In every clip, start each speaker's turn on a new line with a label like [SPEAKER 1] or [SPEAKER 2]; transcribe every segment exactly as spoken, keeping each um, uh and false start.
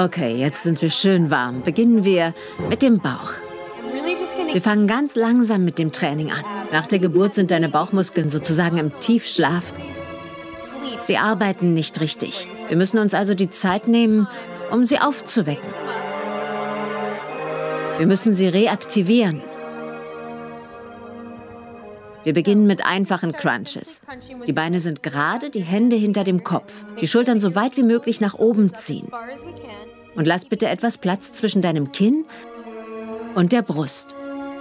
[SPEAKER 1] Okay, jetzt sind wir schön warm. Beginnen wir mit dem Bauch. Wir fangen ganz langsam mit dem Training an. Nach der Geburt sind deine Bauchmuskeln sozusagen im Tiefschlaf. Sie arbeiten nicht richtig. Wir müssen uns also die Zeit nehmen, um sie aufzuwecken. Wir müssen sie reaktivieren. Wir beginnen mit einfachen Crunches. Die Beine sind gerade, die Hände hinter dem Kopf. Die Schultern so weit wie möglich nach oben ziehen. Und lass bitte etwas Platz zwischen deinem Kinn und der Brust.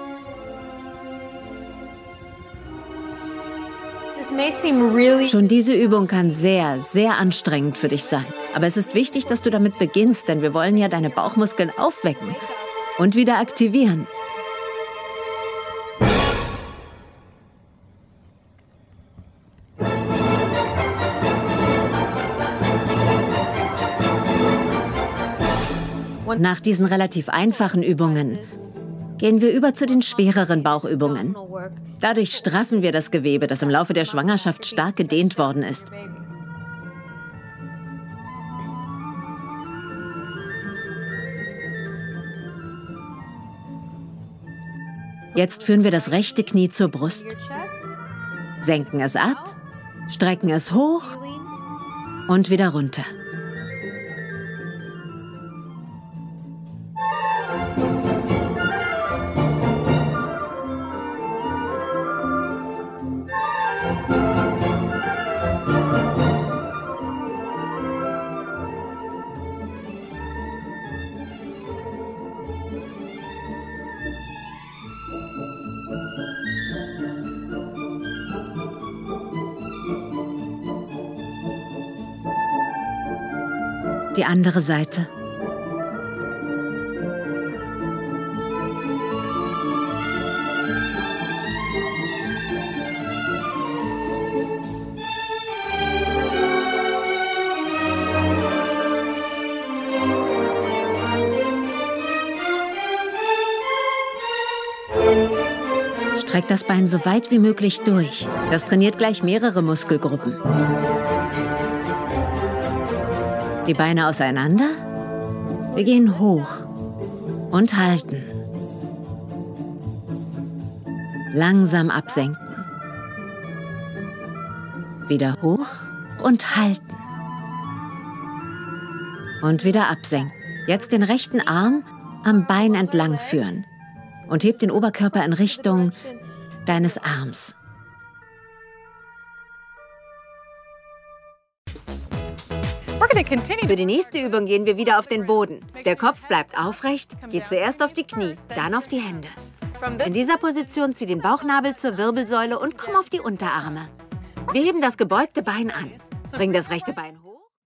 [SPEAKER 1] Schon diese Übung kann sehr, sehr anstrengend für dich sein. Aber es ist wichtig, dass du damit beginnst, denn wir wollen ja deine Bauchmuskeln aufwecken und wieder aktivieren. Nach diesen relativ einfachen Übungen gehen wir über zu den schwereren Bauchübungen. Dadurch straffen wir das Gewebe, das im Laufe der Schwangerschaft stark gedehnt worden ist. Jetzt führen wir das rechte Knie zur Brust, senken es ab, strecken es hoch und wieder runter. Die andere Seite. Streck das Bein so weit wie möglich durch. Das trainiert gleich mehrere Muskelgruppen. Die Beine auseinander. Wir gehen hoch und halten. Langsam absenken. Wieder hoch und halten. Und wieder absenken. Jetzt den rechten Arm am Bein entlang führen. Und heb den Oberkörper in Richtung deines Arms.
[SPEAKER 2] Für die nächste Übung gehen wir wieder auf den Boden. Der Kopf bleibt aufrecht, geht zuerst auf die Knie, dann auf die Hände. In dieser Position zieh den Bauchnabel zur Wirbelsäule und komm auf die Unterarme. Wir heben das gebeugte Bein an. Bring das rechte Bein hoch.